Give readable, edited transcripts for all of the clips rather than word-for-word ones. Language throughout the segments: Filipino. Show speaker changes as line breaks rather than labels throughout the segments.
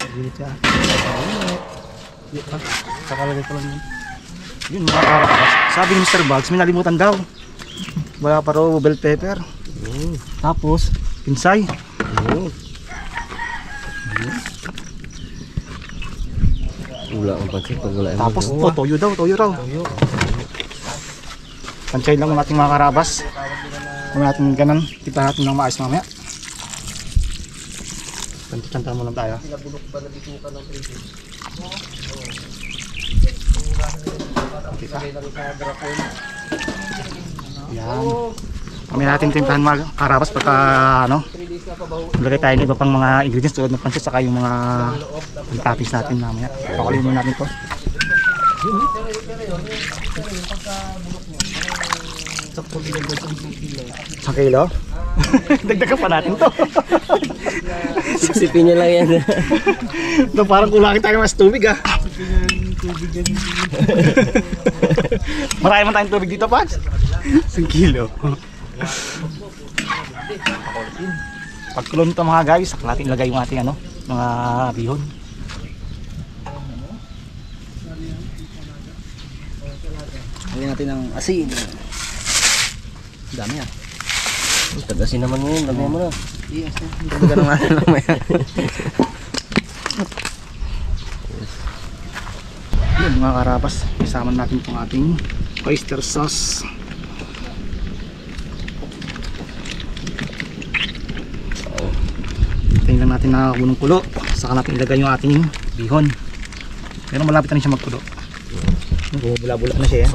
Ginit siya. Di pa. Kakalagay ko lang yun. Yun mga karabas. Sabi ni Mr. Bugs, may nalimutan daw. Wala pa raw bell pepper. Tapos, pinsay.
Wala ang pansin pag wala.
Tapos, toyo daw, toyo raw. Pansay lang ang ating mga karabas. Kung natin ganun, tipa natin ng maayos mamaya. Tanta mo lang tayo. Kita. Yan. Kami natin timplahan mga karabas pagka ano, lagay tayo ng iba pang mga ingredients tulad ng pansit saka yung mga toppings natin mamaya. Pakuloyin natin to. Isang kilo? Dagdagan pa natin to.
Siksipin niya lang yan.
No, parang kulangin tayo mas tubig ah. Marami man tayong tubig dito, Pags. 1 kilo. Pagkulong nito mga guys, saka natin ilagay yung ating ano, mga bihon. Lagyan natin ng asin. Dami ah.
Tagasin naman ngayon, lagyan mo na.
Yes, dagdagan ng natin mamaya. Yan mga karabas, isama natin itong ating oyster sauce. Hintayin lang natin na unong kulo, saka natin ilagay yung ating bihon. Pero malapit na siya magkulo. Bumubula-bula na siya.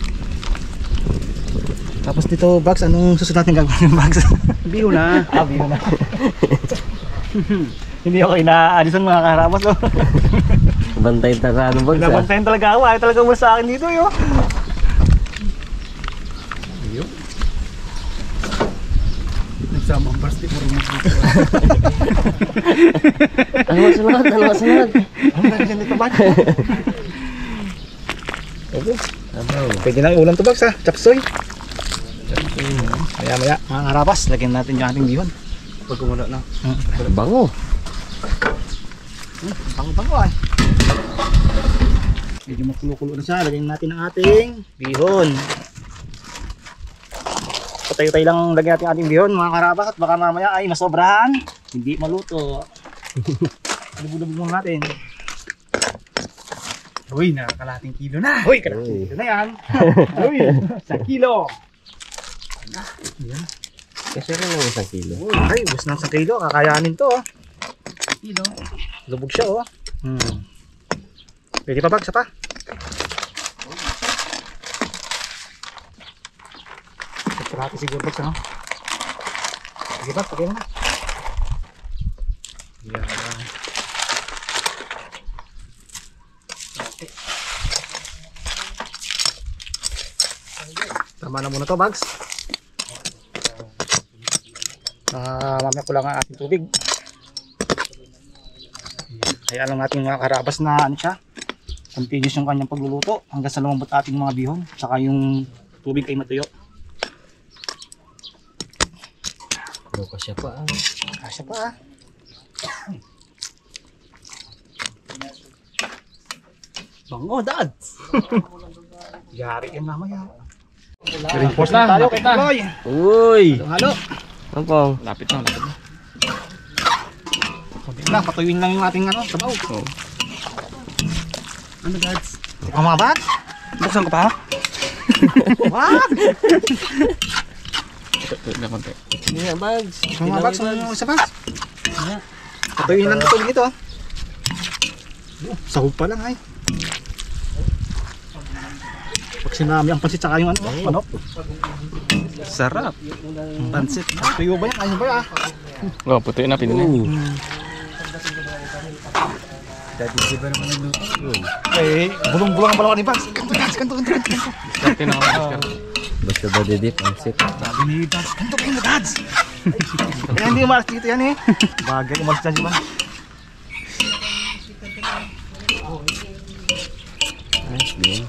Tapos dito, Bugs, anong susunod natin gagawin, Bugs?
Bihon na.
Bihon na. Hindi ako inaalisan mga karabas. Oh.
Bantayin talaga ano ba?
Nabantayin talaga ako. Ayaw talaga mo sa akin dito. Yo.
Nagsama ang pasti mo rin dito.
Ano masunod? Ano masunod?
Ano na dyan dito, Bugs?
Okay.
Pwede na ulam to, Bugs, ha? Chapsoy. Maya-maya, mga karabas, lagyan natin yung ating bihon.
Pag kumula na.
Bango.
Bango-bango ay. Medyo magkulo-kulo na siya. Lagyan natin ang ating bihon. Patay-tay lang lagyan natin ang ating bihon mga karabas at baka mamaya ay masobrahan. Hindi maluto. Lubog-lubog muna natin.
Uy, nakakalating kilo na.
Uy, kalating kilo na yan.
Uy, 1 kilo.
Yan.
Kasi rin ng 1 kilo.
Ay, ubos na 1 kilo. Kakayanin to.
Kilo.
Lubog siya oh. Pwede pa, Bugs, pa? Pagkarati siguro, Bugs, ano? Sige, Bugs, pagkain na. Yan. Tama na muna to, Bugs. Mamaya ko lang ang ating tubig. Kaya lang natin mga karabas na ano siya, continuous yung kanyang pagluluto hanggang sa lumambot ating mga bihon saka yung tubig ay matuyo.
Ano ka siya pa?
Kasya pa ah.
Bango, dad.
Yari yan mamaya.
Reinforce na.
Tayo
Lapit
kay
na.
Tuloy.
Uy!
Halo.
Ano pong?
Lapit na.
Konti lang, patuyuin lang yung ating ano, sabaw.
Ano, dads?
Ang mga Bugs? Buksan ko pa ha? Wag!
Ito na konti.
Hindi nga, Bugs.
Ang mga Bugs, ano isa Bugs? Patuyuin lang ito dito. Sahog pa lang ay. Pag sinami ang pansit saka yung ano, manok.
Sarap. Pansit.
Tuyo ba yan? Ayun ba yan?
Oh, puti na pinili.
Dati di ba naman nagluto?
Eh, bulong-bulong ang balawan ni Bugs. Kanto.
Swerte na ako.
Basta ba didip ang sip?
Sabi ni Bugs, kanto Dads. Kaya hindi umalas dito yan eh. Bagay, umalas dyan si Bugs.
Nice din.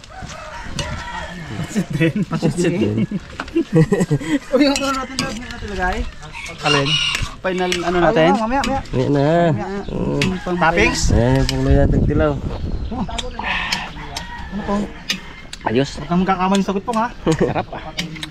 Pansit din. Uy, yung ano natin lagay? Alin?
final ano natin?
Mamaya.
Yan na.
Toppings?
Ayan yung pungloy natin tilaw.
Ano po?
Ayos.
Huwag kang magkakamali sa sagot po ha.
Sarap ah.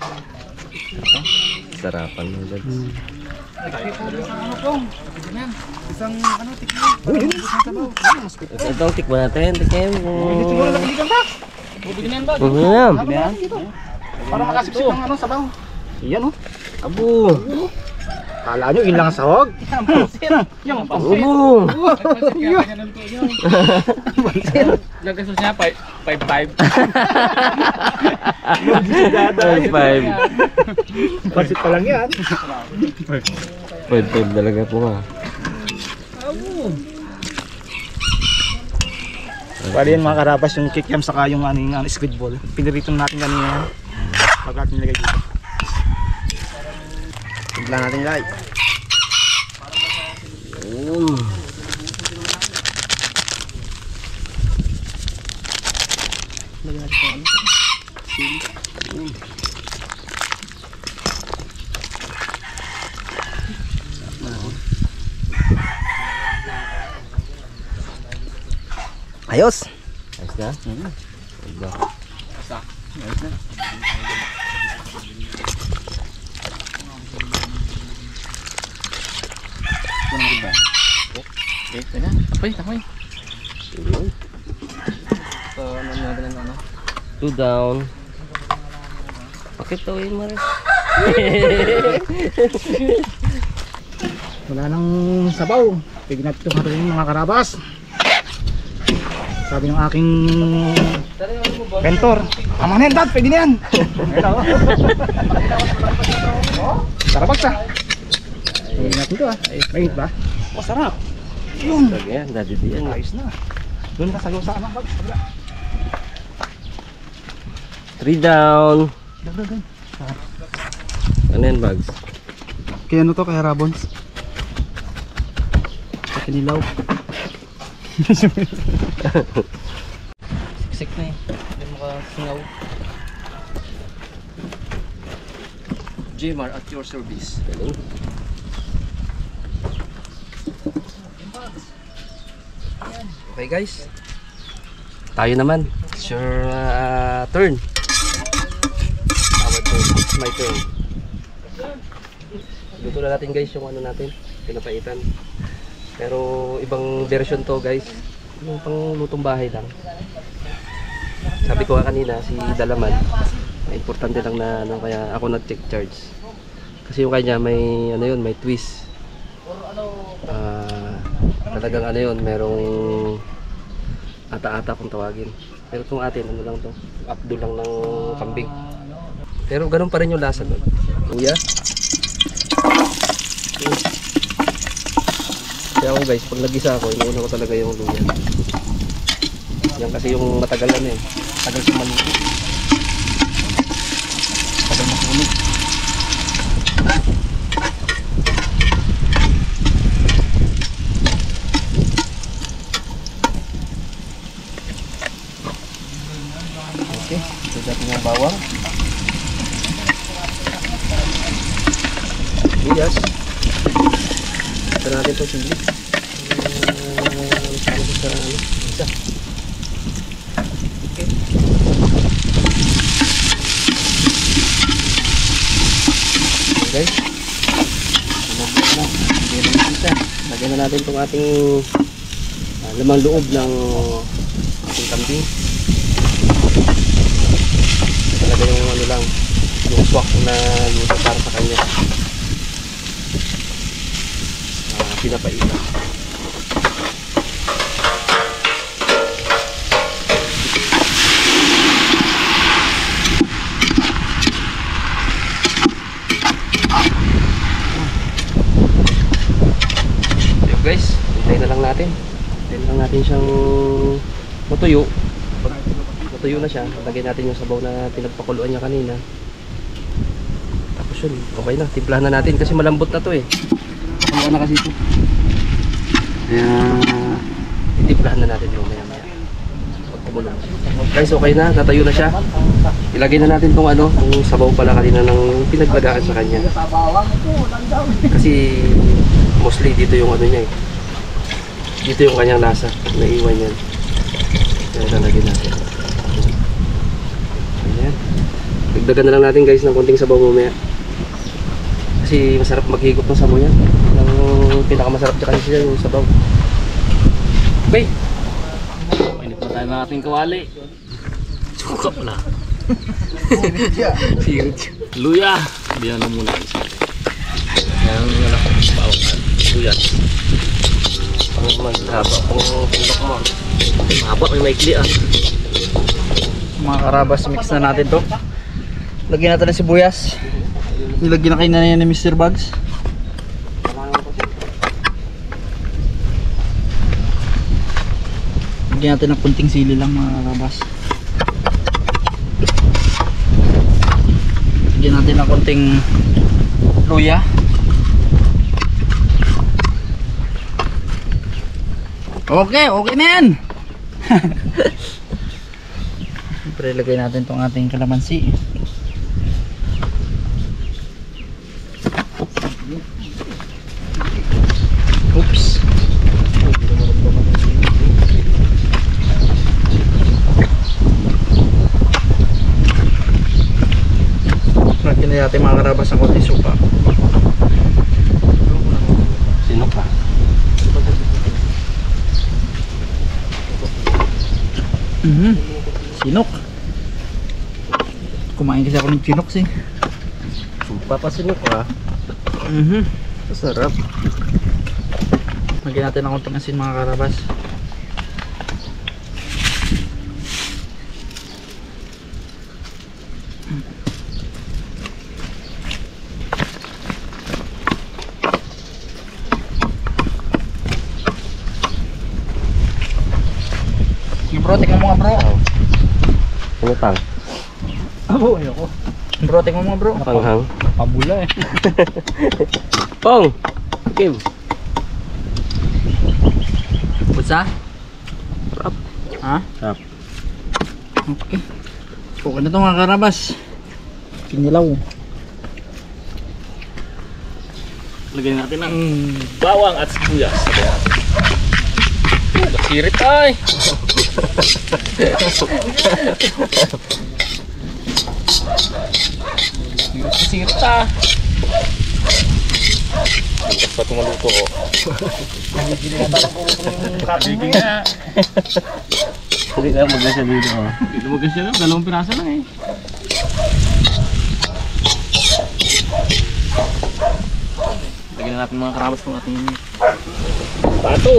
Sarapan mo dad.
Ano po? Isang ano, tikman.
Ito, tikman natin. Tikim.
Hindi siguro nakiligan ba?
Bubigyan ba?
Ayan.
Yan.
Para makasipsip ng ano, sabaw. Iyan oh.
Abo.
Kala nyo, ilang sahog? Yung
Abo.
Lagasos niya 5-5.
5.
Pansit pa lang yan.
5 talaga po nga.
Bali yan mga karabas, yung kikiam saka yung ano, squid ball. Piniritong natin kanina. Pag natin nilagay dito. Tignan natin nilagay. Ayos!
Ayos na? Diba?
Okay na. Tapoy. So, ano natin ang ano?
2 down. Pakitawin mo rin.
Wala nang sabaw. Pwede natin ito haruin mga karabas. Sabi ng aking mentor, tama na yan dad, pwede na yan. Karabas ah. Pwede natin ito ah. Mainit ba? Masarap. Yun.
Yan, dadidiyan.
Ayos na. Doon ka sa lusa ng bag.
3 down.
Dagdagan.
Ano yan, Bags?
Kaya ano to, kaya Rabons? Sa kinilaw. Siksik na eh. Hindi makasingaw. Jmar at your service.
Galing.
Okay guys.
Tayo naman. It's your turn. Our turn. It's my turn. Luto na natin guys yung ano natin. Pinapaitan. Pero ibang version to guys. Yung pang lutong bahay lang. Sabi ko nga kanina si Dalaman. Importante lang na ano, kaya ako nag-check charge. Kasi yung kanya may ano yun, may twist. Talagang ano yun, merong ata-ata kung tawagin. Pero itong atin, ano lang to, abdo lang ng kambing. Pero ganun pa rin yung lasa doon. Luya. Kaya ako guys, pag nagisa ako, inuuna ko talaga yung luya. Yan kasi yung matagalan eh. Tagal sa maluto. Tagal masunog. Okay, ito natin yung bawang. Yes. Ito natin ito sili. Isa. Okay. Okay. Lagyan na natin itong ating lamang loob ng ating kambing. Talaga yung ano lang, yung swak na luto para sa kanya. Pinapaitan. So guys, hintayin na lang natin. Hintayin na lang natin siyang matuyo. Pag matuyo na siya, lagyan natin yung sabaw na pinagpakuluan niya kanina. Tapos yun, okay na. Timplahan na natin kasi malambot na to eh.
Ano na kasi ito? Kaya
Itimplahan na natin yung maya maya. Pag kumulo. Guys, okay na. Natayo na siya. Ilagay na natin tong ano, yung sabaw pala kanina ng pinaglagaan sa kanya. Kasi Mostly dito yung ano niya eh. Dito yung kanyang lasa. Naiwan yan. Kaya lalagyan natin. Ayan. Dagdagan na lang natin guys ng konting sabaw mamaya. Kasi masarap maghigop ng sabaw yan. Ang pinakamasarap dyan kasi yung sabaw. Bay!
Mainit na tayo ng ating kawali. Suka mo na.
Sirit.
Luya. Diyan na muna. Yan wala ko bawang luya.
Pang maghaba. Pang pindok mo.
Mahaba may maikli ah.
Mga karabas, mix na natin to. Lagyan natin ng sibuyas. Nilagyan na kayo na yan ni Mr. Bugs. Lagyan natin ng kunting sili lang mga karabas. Lagyan natin ng kunting luya. Okay, okay na yan. Siyempre lagay natin tong ating kalamansi. Oops. Lagyan na natin mga karabas ang konting suka.
Sino pa?
Sinok. Kumain kasi ako ng chinoks eh.
Papasinok ka.
Masarap. Lagyan natin ng konting asin mga karabas. Bro, tingnan mo nga bro.
Ano tang?
Abo, ayoko. Bro, tingnan mo nga bro.
Panghang.
Pabula eh.
Pong! Kim!
Putsa?
Sarap.
Ha?
Sarap.
Okay. Okay na ito mga karabas. Kinilaw.
Lagyan natin ng bawang at sibuyas. Sirit ay! Sirit ah! Tapos pa tumaluto ko. Nagiging nga.
Hindi na maglasya dito.
Lumagas siya lang, 2 piraso lang eh. Lagyan na natin mga karabas kung ating pato.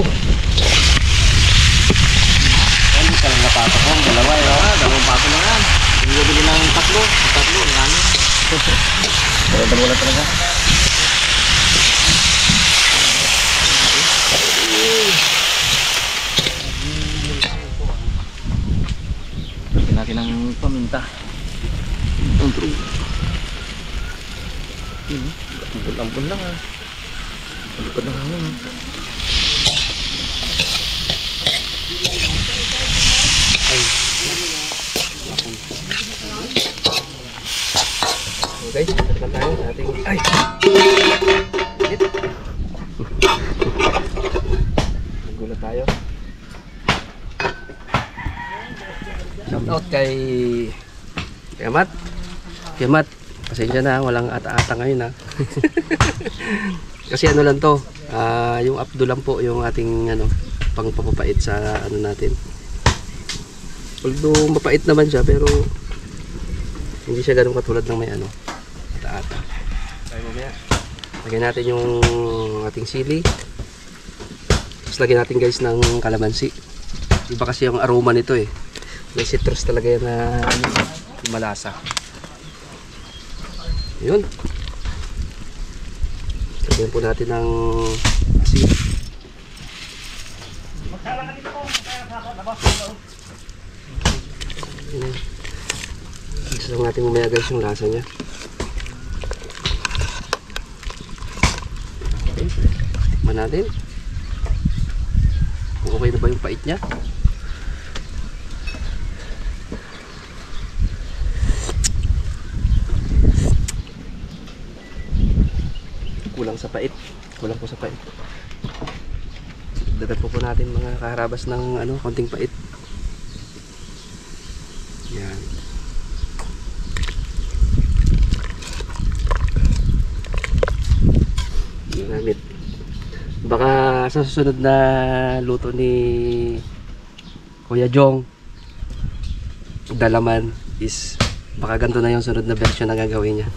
Hindi ka lang napato ko, 2 eh. 2 pato na yan. Hindi ko bilhin ng 3. 3, marami. Dalawa lang talaga. Lagyan natin ng paminta. Ampun lang ah. Lipad ng hangin ah.
Okay, balikan tayo sa ating... Ay! Nagulat tayo. Shout out kay Mat. Kay Mat, pasensya na, walang ata-ata ngayon ha. Kasi ano lang to, yung Abdul lang po yung ating ano, pangpapapait sa ano natin. Although mapait naman siya pero hindi siya ganun katulad ng may ano, ata-ata. Lagyan natin yung ating sili. Tapos lagyan natin guys ng kalamansi. Iba kasi yung aroma nito eh. May citrus talaga yan na ano, malasa. Yun. Lagyan po natin ng asin. Gusto lang natin mamaya guys yung lasa niya. Okay. Tikman natin. Kung okay na ba yung pait niya. Kulang kulang sa pait. Kulang po sa pait. Dagat po natin mga kaharabas ng ano, konting pait. Yan. Ginamit. Baka sa susunod na luto ni Kuya Jong, dalaman is baka ganito na yung sunod na version na gagawin niya.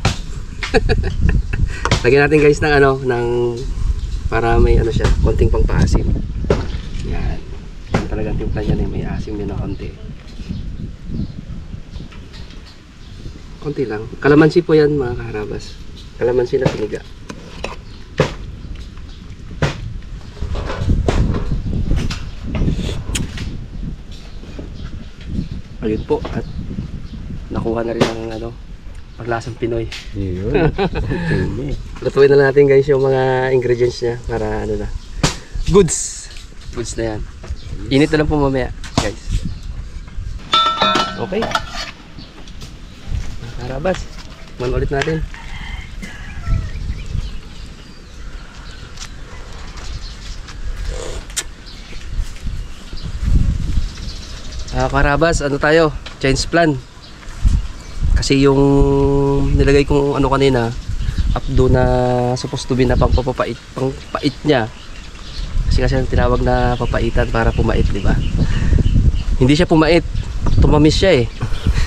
Lagyan natin guys ng ano, ng para may ano siya, konting pangpaasim. Yan. Yan talagang timpla niyan eh, may asim yun na konti. Konti lang. Kalamansi po yan mga kaharabas. Kalamansi na piniga. Ayun po, at nakuha na rin ang ano, paglasang Pinoy.
Yun.
Lutuin na natin guys yung mga ingredients niya para ano na. Goods na yan. Init na lang po mamaya guys. Okay. Karabas, man ulit natin. Karabas, ano tayo? Change plan. Kasi yung nilagay kong ano kanina, updo na supposed to be na pangpapait, pangpait niya. Kasi ang tinawag na papaitan para pumait, di ba? Hindi siya pumait, tumamis siya eh.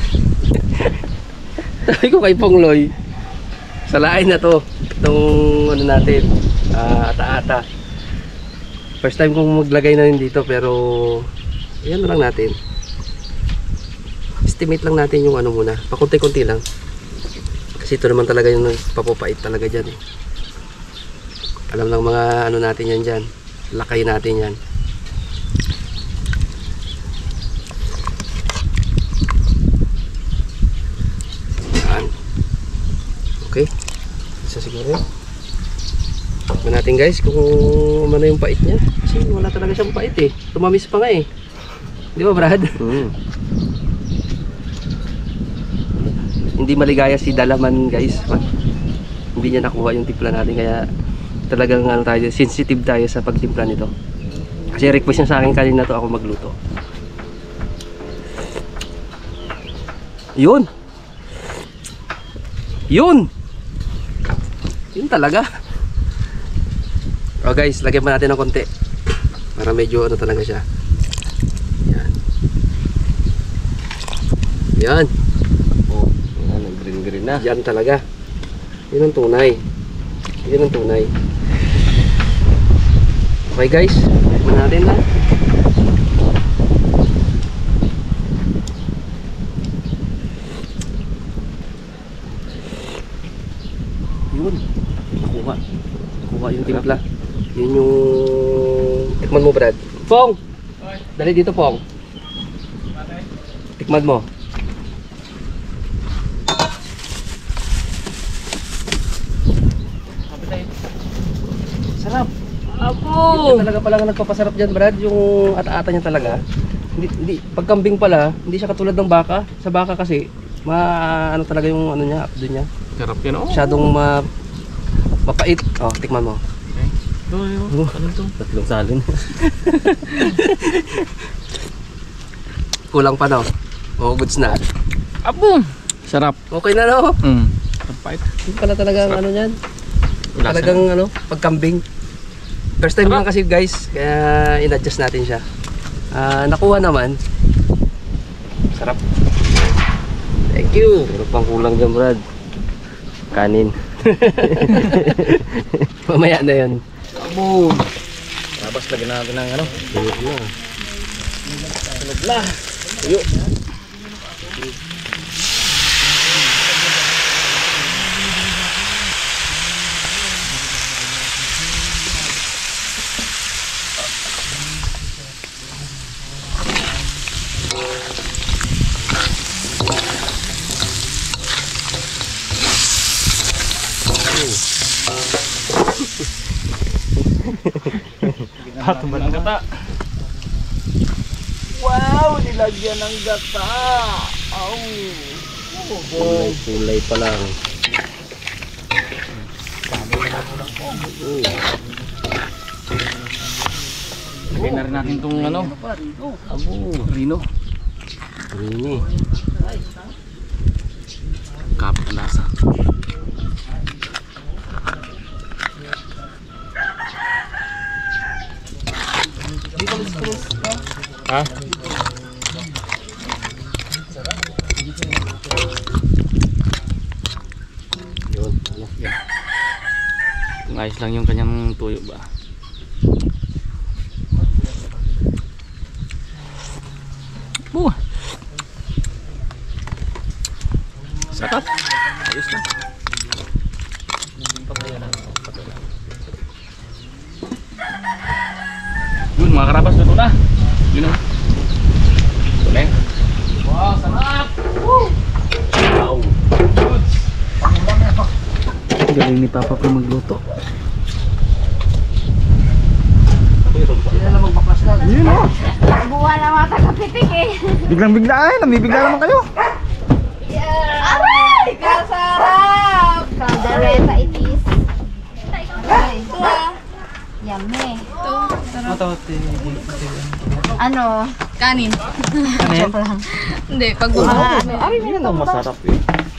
Sabi ko kay Pongloy, salain na to, itong ano natin, ata-ata. First time kong maglagay na rin dito, pero yan na lang natin. Estimate lang natin yung ano muna, pakunti-kunti lang. Kasi ito naman talaga yung papapait talaga dyan. Alam ng mga ano natin yan dyan, lakay natin yan. Yan. Okay, isa siguro yun. Tignan natin guys kung ano yung pait niya. Kasi wala talaga siyang pait eh, tumamis pa nga eh. Di ba Brad? Hindi maligaya si Dalaman guys. Hindi niya nakuha yung timpla natin, kaya talagang ano tayo, sensitive tayo sa pagtimpla nito. Kasi request niya sa akin kanina to ako magluto. Yun. Yun. Yun talaga. Oh guys, lagyan pa natin ng konti para medyo ano talaga siya. Yan. Yan.
Green na.
Yan talaga. Yun ang tunay. Yun ang tunay. Okay guys, tikman natin na. Yun. Nakuha. Nakuha yung timpla. Yun yung tikman mo Brad. Pong! Dali dito Pong. Tikman mo. Sarap. Apo. Yan talaga pala nga nagpapasarap diyan, Brad, yung ata-ata niya talaga. Hindi pagkambing pala, hindi siya katulad ng baka. Sa baka kasi ano talaga yung ano niya, abdo niya.
Sarap yan, oh.
Masyadong mapait. Oh, tikman mo.
Ano to? Tatlong salin.
Kulang pa no. Oh, goods na.
Abo! Sarap.
Okay na no.
Kapait.
Hindi pala talaga ang ano niyan.
Lasa.
Talagang ano, pagkambing. First time lang kasi guys, kaya in-adjust natin siya. Nakuha naman. Sarap. Thank you.
Pero pang kulang dyan, Brad. Kanin.
Mamaya na yan.
Abo! Tapos lagyan natin ng ano?
Tulog na.
Tulog na. Tuyo.
Patumban ng gata.
Wow! Nilagyan ng gata! Aw! Kulay pa lang. Lagay na rin natin itong ano. Rino.
Rini.
Kapit ang lasa. Ha?
Yun. Ano?
Kung ayos lang yung kanyang tuyo ba? Sarap. Ayos na. Yun mga karabas, luto na. Yun o. Ito na yun. Wow, sarap! Woo! Wow!
Galing ni Papa po magluto. Yun o.
Buwan na mga taga-pitik eh.
Biglang bigla ay, namibigla naman kayo.
Aray! Kasarap! Caldereta it is. Ito ah. Yummy. Ano?
Kanin.
Kanin?
Hindi, pag bumaha.
Yan ang masarap eh.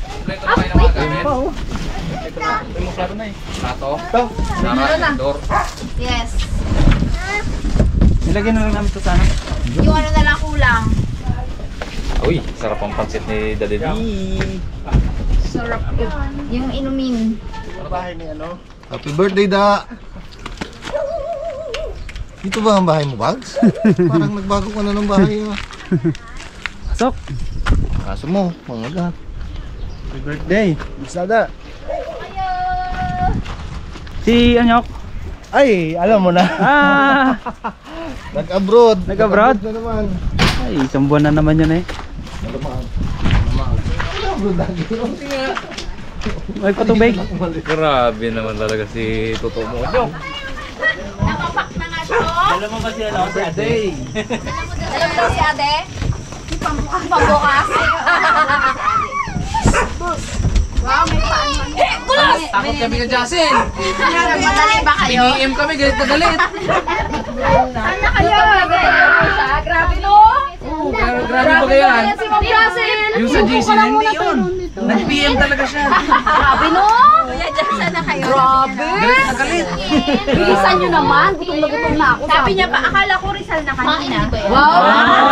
Plato.
Ito.
Sarap. Door.
Yes.
Nilagyan na lang namin ito sana.
Yung ano na lang kulang.
Uy, sarap ang pansit ni Daddy.
Sarap ko. Yung inumin.
Happy birthday, Da! Dito ba ang bahay mo, Bags? Parang nagbago ka na ng bahay.
Pasok.
Kaso mo, mga
Happy birthday. Masada. Si Anyok. Ay, alam mo na.
Nag-abroad.
Nag-abroad?
Na naman.
Ay, isang buwan na naman yun eh. May patubig.
Grabe naman talaga si Toto mo.
Nakapak na nga ito.
Alam mo ba si ano? Si Ade.
Alam mo si Ade? Pambukas. Wow, may paano. Bulas!
Takot kami ka, Jasin!
Madali ba kayo?
PM kami, galit na galit!
Saan na kayo? Grabe no?
Pero grabe ba kaya yan?
Si Ma'am Jasin.
Yung sa GC, hindi yun! Nag-PM talaga siya!
Grabe no? Kuya Jasin na kayo. Grabe.
Galit na galit!
Bilisan nyo naman. Gutom na ako. Sabi niya pa, akala ko Rizal na kanina. Wow!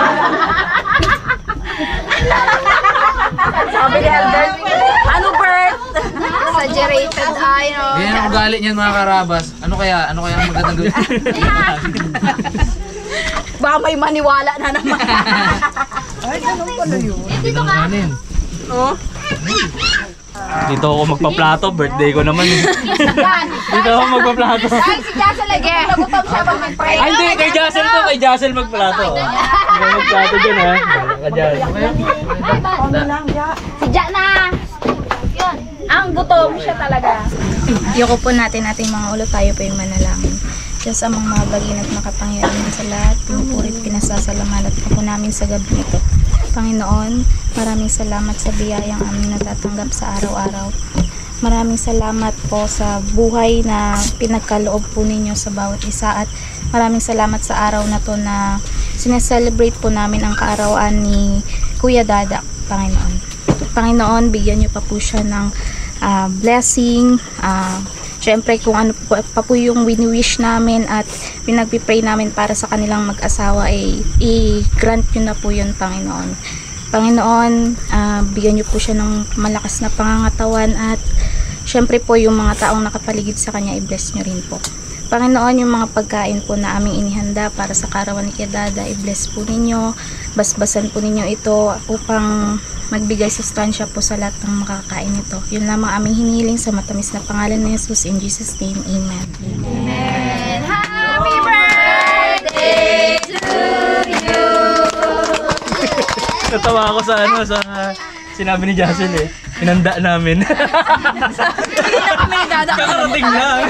Sabi ni Albert, ano Bert? Exaggerated ay no.
Ganyan ang ugali niyan mga karabas. Ano kaya ang magandang gawin?
Baka may maniwala na naman. Ay, ganun pala yun. Dito ka.
Dito ako magpaplato. Birthday ko naman eh. Dito ako magpaplato.
Ay, si Jassel lagi. Nagutom siya pag mag-pray.
Ay, hindi. Kay Jassel to. Kay Jassel magplato. Hindi magplato dyan ha. Bala ka dyan.
Si Ja na. Yun. Ang gutom siya talaga.
Iyoko po natin ating mga ulo, tayo po yung manalangin. Diyos amang mabagin at makapangyarihan sa lahat, pinupurit, pinasasalamalat ka po namin sa gabi ito. Panginoon, maraming salamat sa biyayang aming natatanggap sa araw-araw. Maraming salamat po sa buhay na pinagkaloob po ninyo sa bawat isa, at maraming salamat sa araw na to na sineselebrate po namin ang kaarawan ni Kuya Dada, Panginoon. Panginoon, bigyan niyo pa po siya ng blessing. Siyempre kung ano pa po yung wini-wish namin at pinagpipray namin para sa kanilang mag-asawa, i-grant nyo na po yun, Panginoon. Panginoon, bigyan nyo po siya ng malakas na pangangatawan, at siyempre po yung mga taong nakapaligid sa kanya, i-bless nyo rin po. Panginoon, yung mga pagkain po na aming inihanda para sa kaarawan ni Kuya Dada, i-bless po ninyo, basbasan po ninyo ito upang magbigay sustansya po sa lahat ng makakain nito. Yun lamang aming hinihiling sa matamis na pangalan ni Jesus. In Jesus' name, Amen.
And happy birthday to you.
Natawa ako sa ano, sa sinabi ni Jassel eh. Inanda namin. Kakarating lang.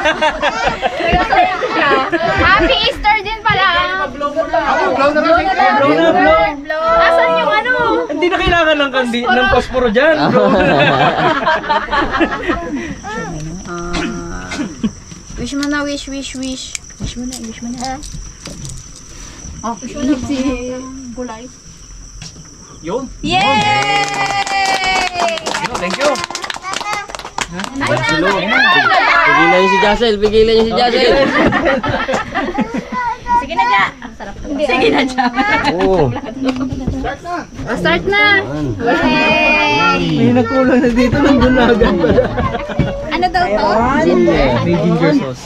Happy Easter din pala.
Blow na blow.
Asan yung ano?
Hindi na kailangan ng posporo dyan, bro.
Wish mo na, wish. Wish mo na.
Oh, inip si Gulay.
Yun.
Yay!
Thank you.
Pigilan niyo si Jassel, pigilan niyo si Jassel.
Sige na, Ja. Sige na, Ja.
Oo.
Start na.
May nakulang na dito, nandun na agad pala.
Ano daw to?
May ginger sauce.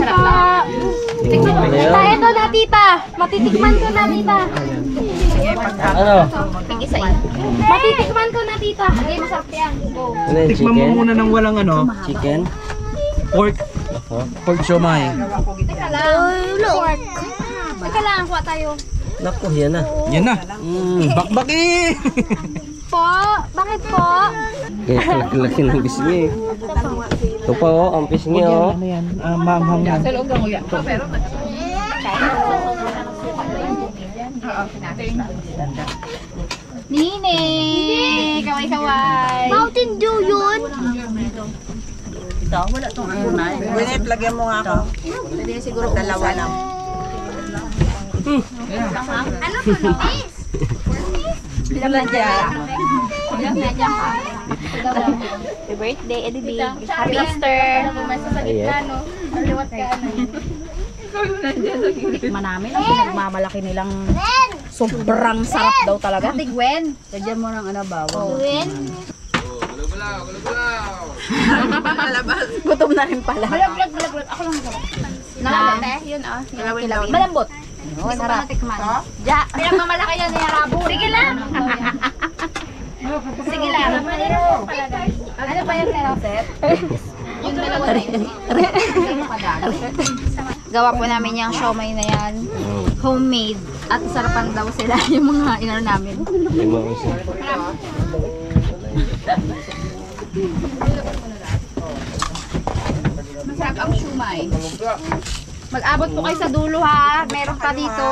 Tayo to na, tita. Matitikman ko na, tita.
Ano?
Tig-isa. Matitikman ko na, tita. Okay, masarap yan. Go.
Ano yung
Tikman mo
chicken?
muna ng walang
Chicken?
pork. Pork siomay.
Teka lang. Pork. Teka lang, kuha tayo.
Naku, yan na.
Yan na. Bakbaki!
Po? Bakit po?
Kaya laki-laki ng pisngi. Ito pa oh, ang pisngi oh.
Ano yan? Maanghang yan.
Nini! Kaway-kaway. Mountain Dew yun.
Gwyneth, lagyan mo nga ako. Dalawa lang.
Ano to, Luis? Bilang na dyan. Bilang na dyan ka. Happy birthday, Eddie. Happy Easter.
Ayan.
Tikman namin ang pinagmamalaki nilang sobrang sarap daw talaga.
Ate Gwen.
Lagyan mo ng ano bawang.
Gwen.
Gutom na rin pala.
Bulag. Ako lang ito. Nakabate. Yun oh. Kilawin.
Malambot.
Hindi ko pa natikman. Ja. Pinagmamalaki yan ni Harabo. Sige lang. Sige lang. Ano ba yung set? Yung dalawa na yun. Gawa po namin yung siomay na yan. Homemade. At sarapan daw sila yung mga inano namin.
Tingnan mo siya.
Masarap ang siomay. Mag-abot po kayo sa dulo ha. Meron pa dito.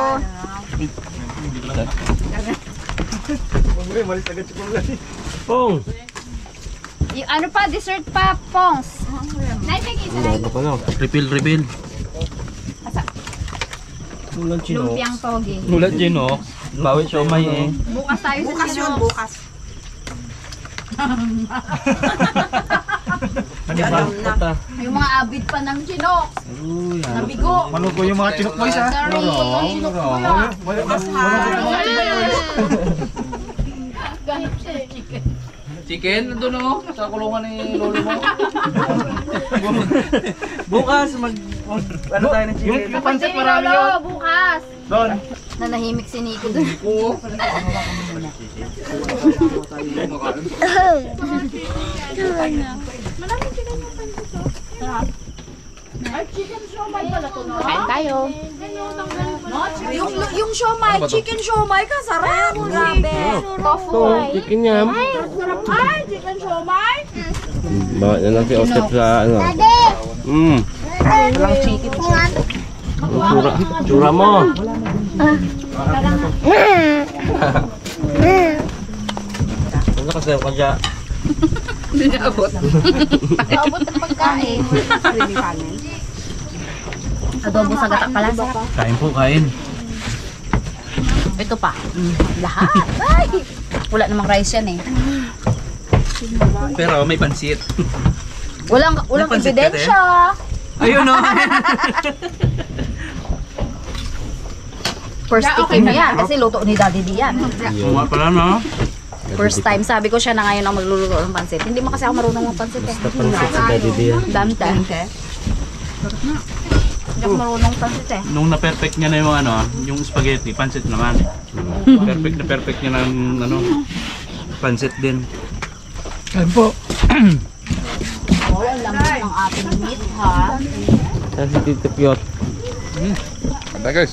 Pong!
Yung ano pa, dessert pa, Pongs.
Ano pa no?
Refill.
Ulan chino.
Lumpiang toge.
Ulan din oh. Bawit siomay eh.
Bukas tayo sa
Bukas yun, bukas.
Pata.
Yung mga avid pa ng chinok. Nabigo.
Mano ko yung mga chinok boys ha?
Sorry. Chinok ko yan.
Chicken, nandun oh. Sa kulungan ni lolo mo. Bukas, ano tayo ng chicken?
Yung pancit marami
Lolo,
yun.
bukas.
Doon.
Nanahimik si Nico dun. Kain tayo.
Yung siomay, chicken siomay ka, sarap. Grabe.
Tofu.
Chicken yam.
Ay, chicken siomay.
Bawa na lang si Oscar sa ano. Tsura mo. Ano kasi ako dyan?
Abot ang pagkain.
Adobo sa gata pala.
Kain po, kain.
Ito pa. Lahat. Ay! Wala namang rice yan eh.
Pero may pansit.
Walang
pansit ka,
ebidensya.
Ayun oh.
First tikim na yan kasi luto ni Daddy D yan.
Mga pala no?
First time, sabi ko siya na ngayon ang magluluto ng pansit. Hindi mo kasi ako marunong magpansit eh.
Basta pansit si Daddy D yan.
Dante. Hindi ako marunong pansit eh.
Nung na-perfect niya na yung ano, yung spaghetti, pansit naman. Perfect niya ng ano, pansit din.
Kain po.
Oh, ang lamig ng ating meat ha.
Saan si Tito Piot?
Kanda guys.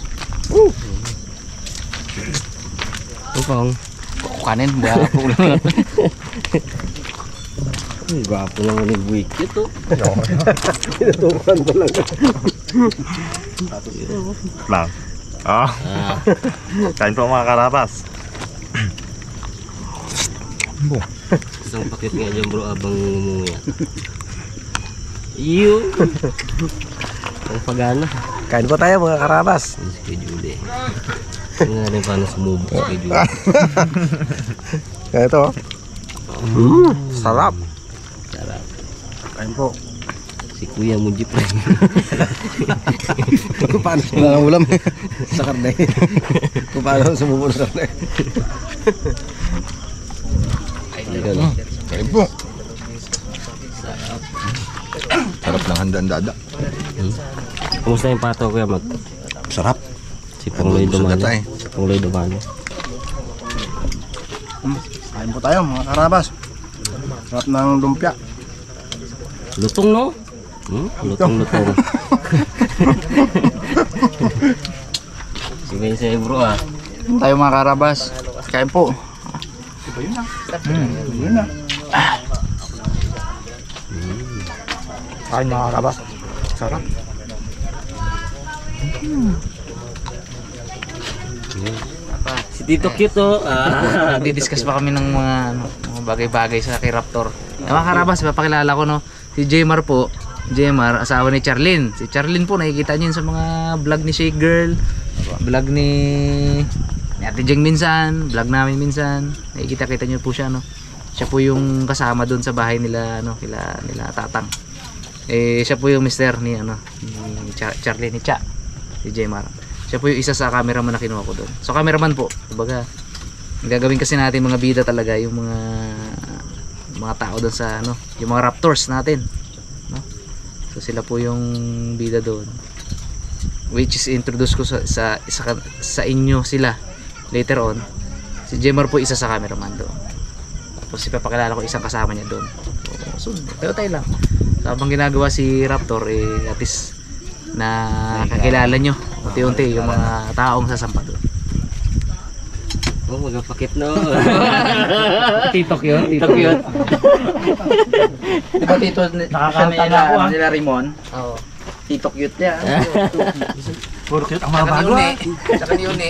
Upang.
Kanin, dahil ako lang.
Ang gwapo naman ni Buikit oh. Tinutukan talaga.
Lang. Ah. Kain po mga karabas.
Isang pakit nga dyan bro abang ngumunguya. Iyo.
Ang pagana.
Kain po tayo mga karabas.
Ang schedule eh. Tingnan natin paano sumubo ang schedule.
Ito. Sarap.
Sarap.
Kain po.
Si Kuya Mujib rin.
Kung paano wala ulam sa karne. Kung paano sumubo sa karne.
Kain po. Sarap ng handang dada.
Kumusta yung pato Kuya Mag?
Sarap.
Si Pangloy Dumano.
Sugat,
Si Pangloy Dumano.
Kain po tayo mga karabas. Sarap ng lumpia.
Lutong no? Lutong. Sige sa bro ah.
Tayo mga karabas. Kain po.
Yun na. Kain mga karabas. Sarap.
Si Tito Cute oh.
Nagdi-discuss pa kami ng mga bagay-bagay sa kay Raptor. Mga karabas, papakilala ko no. Si Jmar po. Jmar, asawa ni Charlene. Si Charlene po, nakikita niyo yun sa mga vlog ni Shake Girl. Vlog ni Ate Jeng minsan. Vlog namin minsan. Nakikita-kita niyo po siya no. Siya po yung kasama doon sa bahay nila nila Tatang. Siya po yung mister ni ni Charlene ni Cha. Si Jmar. Siya po yung isa sa cameraman na kinuha ko doon. So cameraman po, kumbaga gagawin kasi natin mga bida talaga yung mga tao doon sa yung mga Raptors natin, no? So sila po yung bida doon. Which is introduce ko sa inyo sila later on. Si Jemar po isa sa cameraman doon. Tapos ipapakilala ko isang kasama niya doon. So tayo lang. So habang ginagawa si Raptor at least na kakilala nyo unti-unti yung mga taong sasampa doon.
Oh, magpakit no.
Tito Cute. Diba Tito,
Nakakanta ako
nila Rimon?
Oo.
Tito Cute niya.
Puro cute ang mga bago.
Tsaka ni Uni.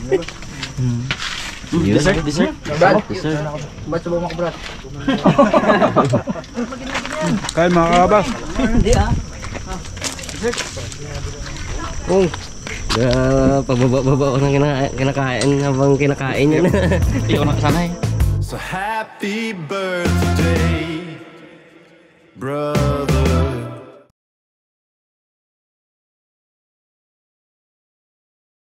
Dessert.
Ba't subo mo ko brat?
Kain mga karabas.
Oh. Pababa ko ng kinakain habang kinakain yun.
Hindi ko nakasanay.
So happy birthday, brother.